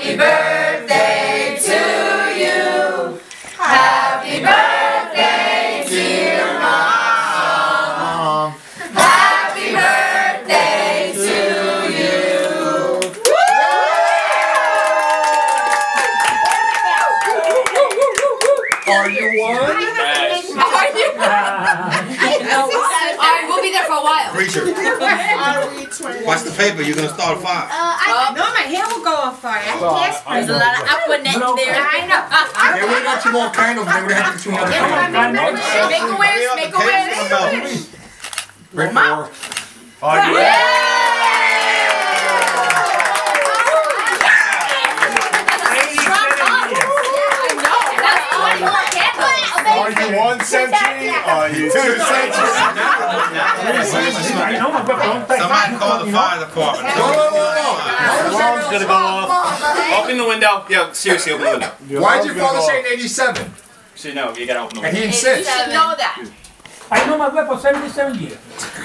Happy birthday to you. Happy birthday, dear Mom. Happy birthday to you. Are you one? Alright, we'll be there for a while. Preacher. Watch the paper, you're gonna start a fire. No, my hair will go on fire. There's a lot of Aquanet in there. I know. Yeah, we got you all kind of. They would have to get you another kind. Make a wish, make a wish. Right for. Are you 1 century? Are you 2 centuries? Somebody call the fire department. Alarm's gonna go off. Open the window. Yo, seriously, open the window. Why'd your father say in 87? So no, you gotta open the And window. he insists. You should know that. I know my way for 77 years.